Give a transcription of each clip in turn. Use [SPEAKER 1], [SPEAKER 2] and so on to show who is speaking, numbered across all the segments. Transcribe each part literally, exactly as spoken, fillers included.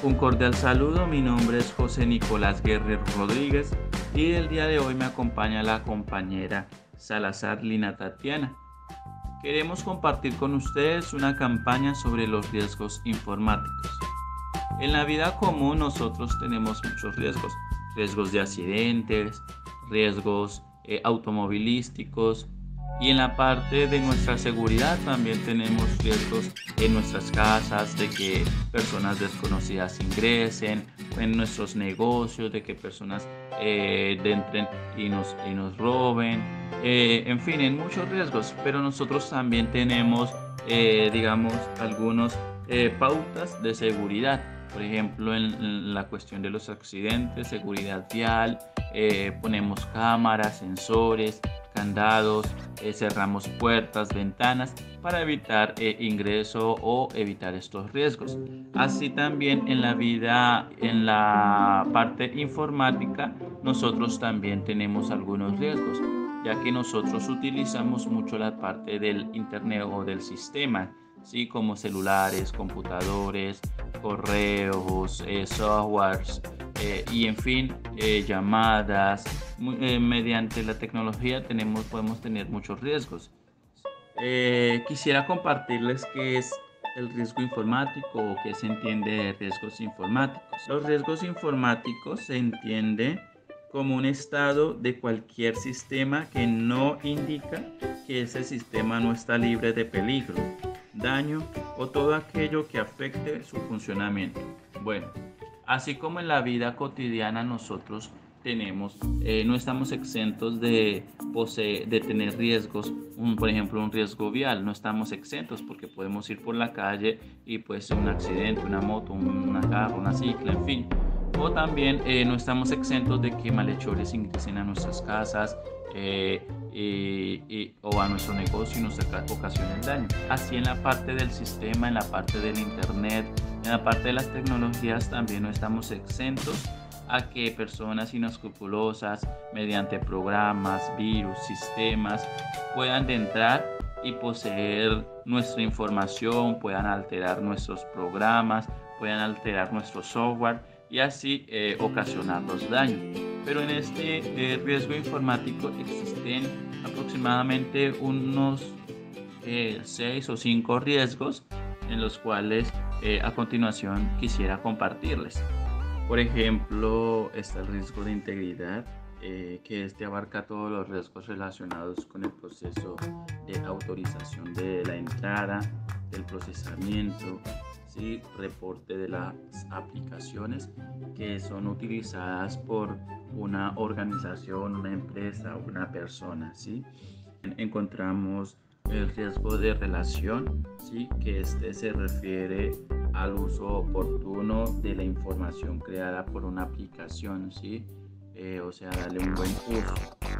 [SPEAKER 1] Un cordial saludo, mi nombre es José Nicolás Guerrero Rodríguez y el día de hoy me acompaña la compañera Salazar Lina Tatiana. Queremos compartir con ustedes una campaña sobre los riesgos informáticos. En la vida común nosotros tenemos muchos riesgos, riesgos de accidentes, riesgos eh, automovilísticos, y en la parte de nuestra seguridad también tenemos riesgos en nuestras casas, de que personas desconocidas ingresen, en nuestros negocios, de que personas eh, entren y nos, y nos roben, eh, en fin, en muchos riesgos. Pero nosotros también tenemos, eh, digamos, algunas eh, pautas de seguridad. Por ejemplo, en, en la cuestión de los accidentes, seguridad vial, eh, ponemos cámaras, sensores, candados, eh, cerramos puertas, ventanas para evitar eh, ingreso o evitar estos riesgos. Así también en la vida, en la parte informática, nosotros también tenemos algunos riesgos, ya que nosotros utilizamos mucho la parte del internet o del sistema, ¿sí? Como celulares, computadores, correos, eh, softwares, eh, y en fin, eh, llamadas. Eh, mediante la tecnología tenemos, podemos tener muchos riesgos. Eh, quisiera compartirles qué es el riesgo informático o qué se entiende de riesgos informáticos. Los riesgos informáticos se entiende como un estado de cualquier sistema que no indica que ese sistema no está libre de peligro, daño o todo aquello que afecte su funcionamiento. Bueno, así como en la vida cotidiana nosotros tenemos, eh, no estamos exentos de, poseer, de tener riesgos, un, por ejemplo un riesgo vial, no estamos exentos porque podemos ir por la calle y puede ser un accidente, una moto, una carro, una cicla, en fin. O también eh, no estamos exentos de que malhechores ingresen a nuestras casas eh, y, y, o a nuestro negocio y nos ocasionen daño. Así en la parte del sistema, en la parte del internet, en la parte de las tecnologías también no estamos exentos a que personas inescrupulosas mediante programas, virus, sistemas puedan entrar y poseer nuestra información, puedan alterar nuestros programas, puedan alterar nuestro software y así eh, ocasionar los daños. Pero en este eh, riesgo informático existen aproximadamente unos eh, seis o cinco riesgos en los cuales eh, a continuación quisiera compartirles. Por ejemplo, está el riesgo de integridad, eh, que este abarca todos los riesgos relacionados con el proceso de autorización de la entrada, del procesamiento, ¿sí? Reporte de las aplicaciones que son utilizadas por una organización, una empresa, una persona, ¿sí? Encontramos el riesgo de relación, ¿sí? Que este se refiere al uso oportuno de la información creada por una aplicación, ¿sí? Eh, o sea, darle un buen uso.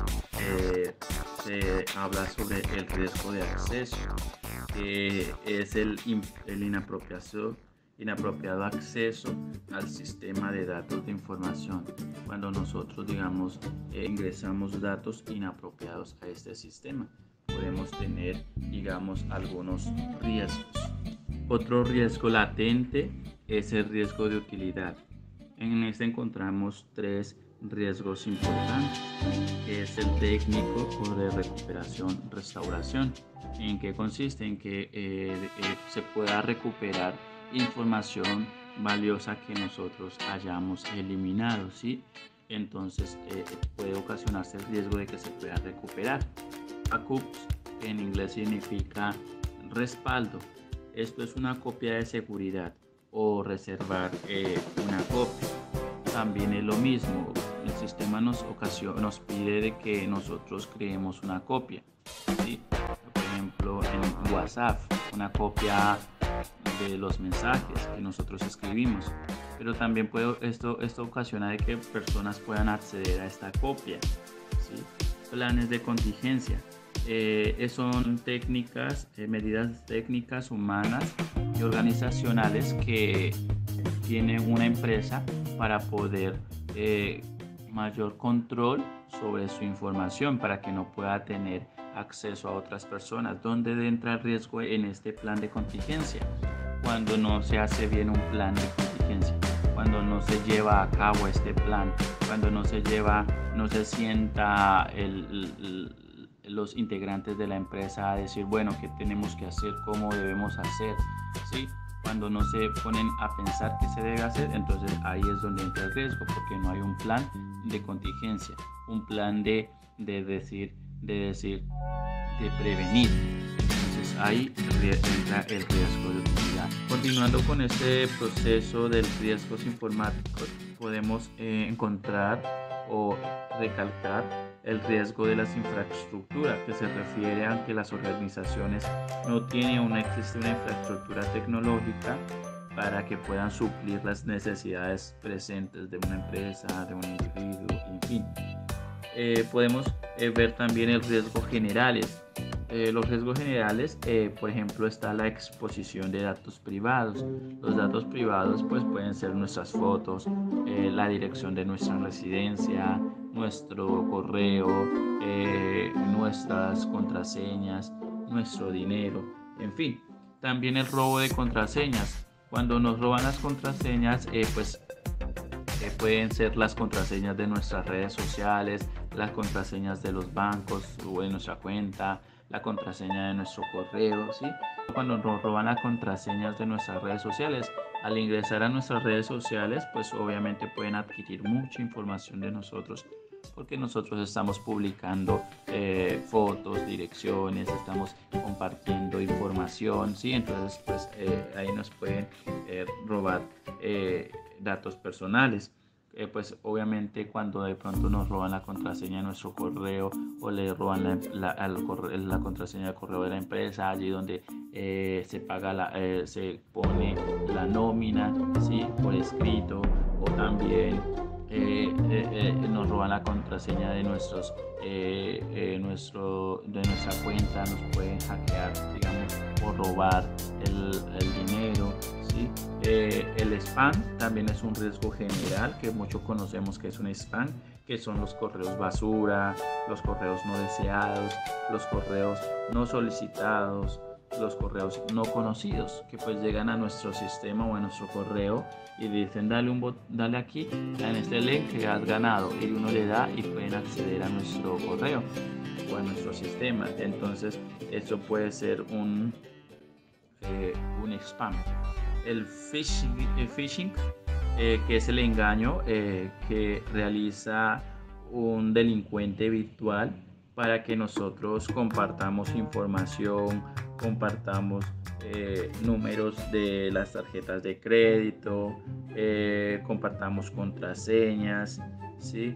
[SPEAKER 1] Eh, se habla sobre el riesgo de acceso, que es el, el inapropiación, inapropiado acceso al sistema de datos de información, cuando nosotros, digamos, eh, ingresamos datos inapropiados a este sistema. Podemos tener, digamos, algunos riesgos. Otro riesgo latente es el riesgo de utilidad. En este encontramos tres riesgos importantes, que es el técnico o de recuperación, restauración. ¿En qué consiste? En que eh, eh, se pueda recuperar información valiosa que nosotros hayamos eliminado, ¿sí? Entonces eh, puede ocasionarse el riesgo de que se pueda recuperar. Backups, que en inglés significa respaldo. Esto es una copia de seguridad o reservar eh, una copia. También es lo mismo. El sistema nos, ocasiona, nos pide de que nosotros creemos una copia, ¿sí? Por ejemplo, en WhatsApp, una copia de los mensajes que nosotros escribimos. Pero también puede, esto, esto ocasiona de que personas puedan acceder a esta copia, ¿sí? Planes de contingencia. Eh, son técnicas, eh, medidas técnicas, humanas y organizacionales que tiene una empresa para poder eh, mayor control sobre su información, para que no pueda tener acceso a otras personas. ¿Dónde entra el riesgo en este plan de contingencia? Cuando no se hace bien un plan de contingencia. cuando no se lleva a cabo este plan, cuando no se lleva, no se sienta el, el, los integrantes de la empresa a decir, bueno, qué tenemos que hacer, cómo debemos hacer, ¿sí? Cuando no se ponen a pensar qué se debe hacer, entonces ahí es donde entra el riesgo, porque no hay un plan de contingencia, un plan de, de decir, de decir, de prevenir. Entonces ahí entra el riesgo de utilidad. Continuando con este proceso de riesgos informáticos, podemos eh, encontrar o recalcar el riesgo de las infraestructuras, que se refiere a que las organizaciones no tienen una, existe una infraestructura tecnológica para que puedan suplir las necesidades presentes de una empresa, de un individuo, en fin. Eh, podemos eh, ver también el riesgo generales. Eh, los riesgos generales, eh, por ejemplo, está la exposición de datos privados. Los datos privados pues, pueden ser nuestras fotos, eh, la dirección de nuestra residencia, nuestro correo, eh, nuestras contraseñas, nuestro dinero, en fin. También el robo de contraseñas. Cuando nos roban las contraseñas, eh, pues eh, pueden ser las contraseñas de nuestras redes sociales, las contraseñas de los bancos o de nuestra cuenta, la contraseña de nuestro correo, ¿sí? Cuando nos roban las contraseñas de nuestras redes sociales, al ingresar a nuestras redes sociales, pues obviamente pueden adquirir mucha información de nosotros, porque nosotros estamos publicando eh, fotos, direcciones, estamos compartiendo información, ¿sí? Entonces, pues eh, ahí nos pueden eh, robar eh, datos personales. Eh, pues obviamente cuando de pronto nos roban la contraseña de nuestro correo o le roban la, la, al correo, la contraseña del correo de la empresa, allí donde eh, se paga la, eh, se pone la nómina, ¿sí? Por escrito, o también eh, eh, eh, nos roban la contraseña de nuestros eh, eh, nuestro, de nuestra cuenta, nos pueden hackear, digamos, o robar el, el dinero, ¿sí? Eh, el spam también es un riesgo general que muchos conocemos que es un spam, que son los correos basura, los correos no deseados, los correos no solicitados, los correos no conocidos, que pues llegan a nuestro sistema o a nuestro correo y dicen dale, un bot dale aquí en este link que has ganado, y uno le da y pueden acceder a nuestro correo o a nuestro sistema. Entonces eso puede ser un, eh, un spam. El phishing, el phishing eh, que es el engaño eh, que realiza un delincuente virtual para que nosotros compartamos información, compartamos eh, números de las tarjetas de crédito, eh, compartamos contraseñas, ¿sí?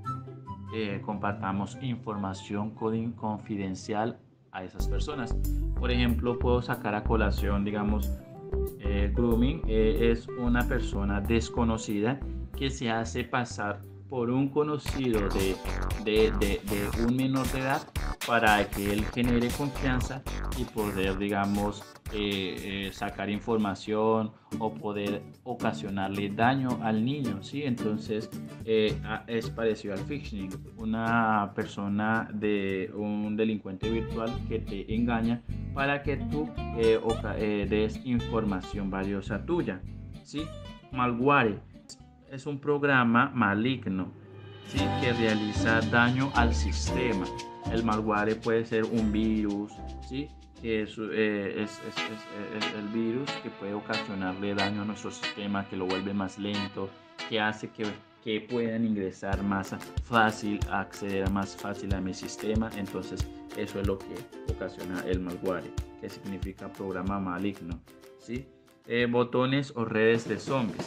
[SPEAKER 1] eh, compartamos información confidencial a esas personas. Por ejemplo, puedo sacar a colación, digamos, el grooming eh, es una persona desconocida que se hace pasar por un conocido de, de, de, de un menor de edad para que él genere confianza y poder, digamos, eh, eh, sacar información o poder ocasionarle daño al niño, ¿sí? Entonces eh, es parecido al phishing, una persona de un delincuente virtual que te engaña para que tú eh, oca- eh, des información valiosa tuya, ¿sí? Malware es un programa maligno, ¿sí? Que realiza daño al sistema. El malware puede ser un virus, ¿sí? Que es, eh, es, es, es, es el virus que puede ocasionarle daño a nuestro sistema, que lo vuelve más lento, que hace que, que puedan ingresar más fácil, acceder más fácil a mi sistema. Entonces eso es lo que ocasiona el malware, que significa programa maligno, ¿sí? Eh, botones o redes de zombies.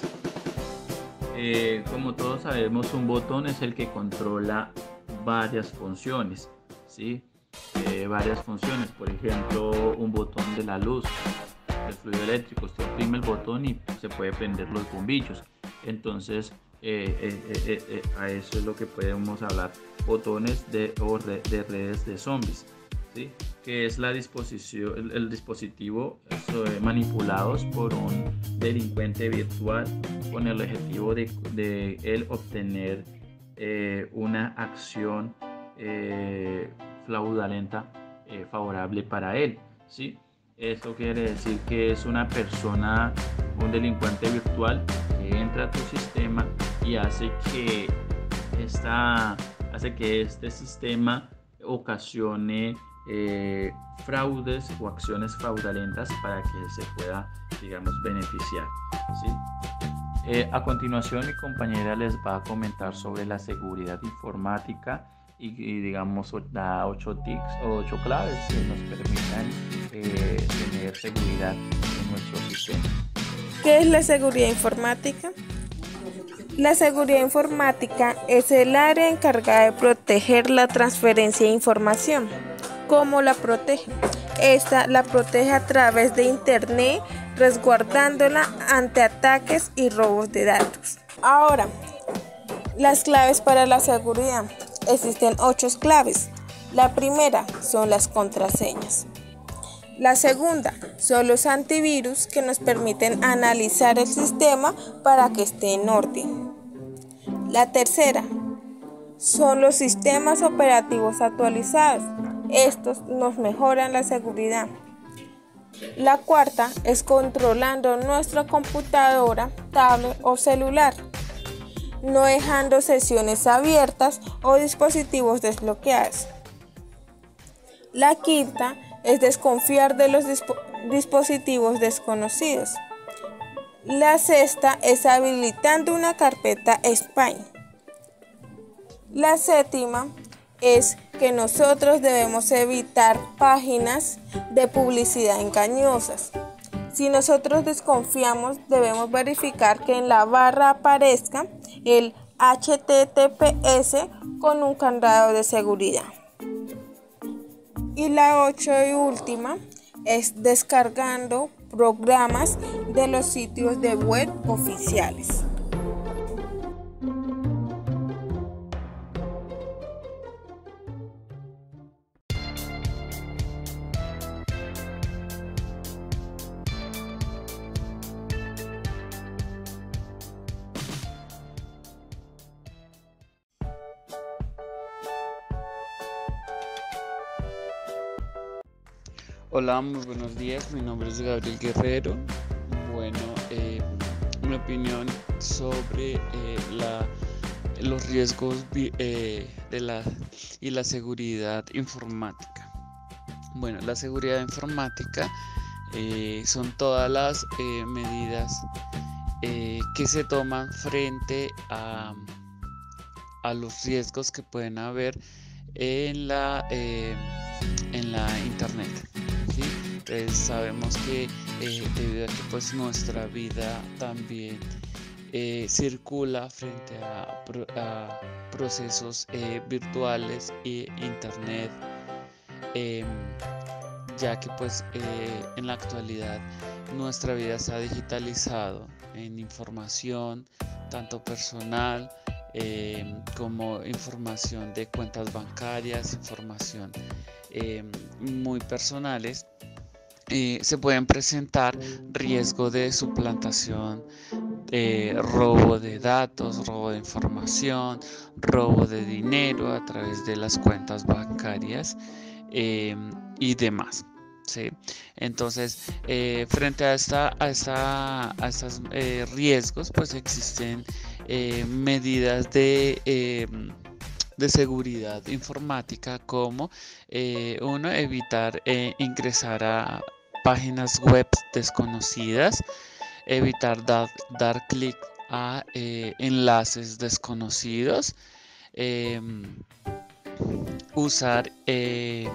[SPEAKER 1] Eh, como todos sabemos, un botón es el que controla varias funciones, ¿sí? Eh, varias funciones, por ejemplo, un botón de la luz, el fluido eléctrico, usted oprime el botón y se puede prender los bombillos. Entonces eh, eh, eh, eh, a eso es lo que podemos hablar, botones de, o re, de redes de zombies, ¿sí? Que es la disposición, el, el dispositivo eh, manipulados por un delincuente virtual con el objetivo de, de él obtener eh, una acción eh, fraudulenta eh, favorable para él, ¿sí? Esto quiere decir que es una persona, un delincuente virtual que entra a tu sistema y hace que esta, hace que este sistema ocasione eh, fraudes o acciones fraudulentas para que se pueda, digamos, beneficiar, ¿sí? Eh, a continuación, mi compañera les va a comentar sobre la seguridad informática y, y digamos, da ocho tips o ocho claves que nos permitan eh, tener seguridad en nuestro sistema.
[SPEAKER 2] ¿Qué es la seguridad informática? La seguridad informática es el área encargada de proteger la transferencia de información. ¿Cómo la protege? Esta la protege a través de Internet, resguardándola ante ataques y robos de datos. Ahora, las claves para la seguridad. Existen ocho claves. La primera son las contraseñas. La segunda son los antivirus que nos permiten analizar el sistema para que esté en orden. La tercera son los sistemas operativos actualizados. Estos nos mejoran la seguridad. La cuarta es controlando nuestra computadora, tablet o celular, no dejando sesiones abiertas o dispositivos desbloqueados. La quinta es desconfiar de los disp- dispositivos desconocidos. La sexta es habilitando una carpeta spam. La séptima es que nosotros debemos evitar páginas de publicidad engañosas. Si nosotros desconfiamos, debemos verificar que en la barra aparezca el H T T P S con un candado de seguridad. Y la ocho y última es descargando programas de los sitios de web oficiales.
[SPEAKER 3] Hola, muy buenos días, mi nombre es Gabriel Guerrero. Bueno, eh, mi opinión sobre eh, la, los riesgos eh, de la, y la seguridad informática. Bueno, la seguridad informática eh, son todas las eh, medidas eh, que se toman frente a, a los riesgos que pueden haber en la, eh, en la internet. ¿Sí? Entonces sabemos que eh, debido a que pues nuestra vida también eh, circula frente a, pro, a procesos eh, virtuales e internet, eh, ya que pues eh, en la actualidad nuestra vida se ha digitalizado en información tanto personal eh, como información de cuentas bancarias, información Eh, muy personales. Eh, se pueden presentar riesgos de suplantación, eh, robo de datos, robo de información, robo de dinero a través de las cuentas bancarias eh, y demás. ¿Sí? Entonces, eh, frente a esta, a esta, a estos eh, riesgos, pues existen eh, medidas de eh, de seguridad informática como eh, uno, evitar eh, ingresar a páginas web desconocidas, evitar dar, dar clic a eh, enlaces desconocidos, eh, usar eh,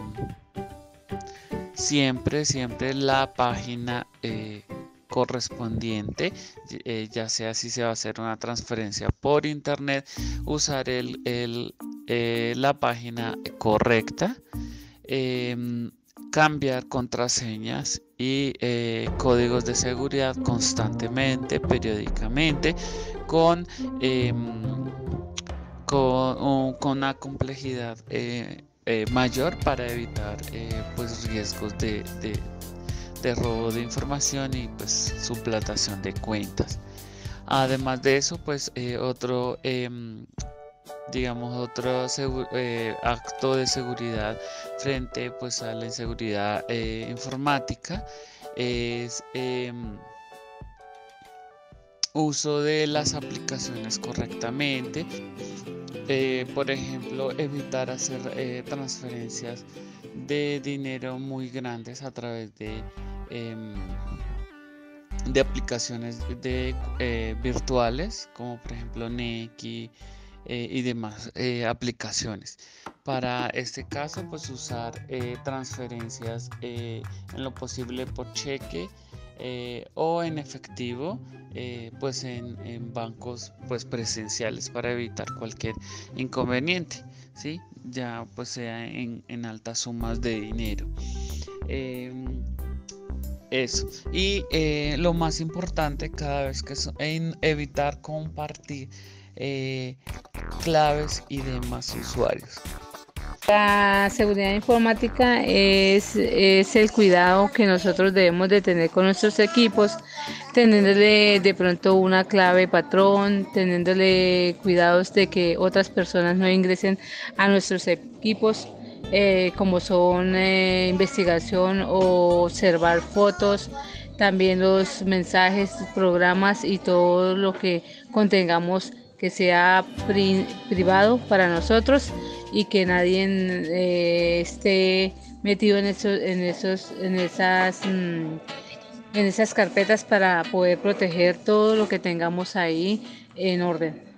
[SPEAKER 3] siempre, siempre la página eh, correspondiente, eh, ya sea si se va a hacer una transferencia por internet, usar el, el, eh, la página correcta, eh, cambiar contraseñas y eh, códigos de seguridad constantemente, periódicamente, con, eh, con, con una complejidad eh, eh, mayor para evitar eh, pues riesgos de, de de robo de información y pues suplantación de cuentas. Además de eso, pues eh, otro eh, digamos otro eh, acto de seguridad frente pues a la inseguridad eh, informática es eh, uso de las aplicaciones correctamente. Eh, por ejemplo, evitar hacer eh, transferencias de dinero muy grandes a través de, eh, de aplicaciones de, eh, virtuales, como por ejemplo Nequi eh, y demás eh, aplicaciones. Para este caso, pues usar eh, transferencias eh, en lo posible por cheque eh, o en efectivo, eh, pues en, en bancos pues presenciales, para evitar cualquier inconveniente, ¿sí? Ya pues sea en, en altas sumas de dinero. Eh, eso. Y eh, lo más importante cada vez que so, en evitar compartir eh, claves y demás usuarios.
[SPEAKER 4] La seguridad informática es, es el cuidado que nosotros debemos de tener con nuestros equipos, teniéndole de pronto una clave patrón, teniéndole cuidados de que otras personas no ingresen a nuestros equipos, eh, como son eh, investigación o observar fotos, también los mensajes, programas y todo lo que contengamos que sea pri privado para nosotros y que nadie eh, esté metido en esos, en esos, en esas, mmm, en esas carpetas, para poder proteger todo lo que tengamos ahí en orden.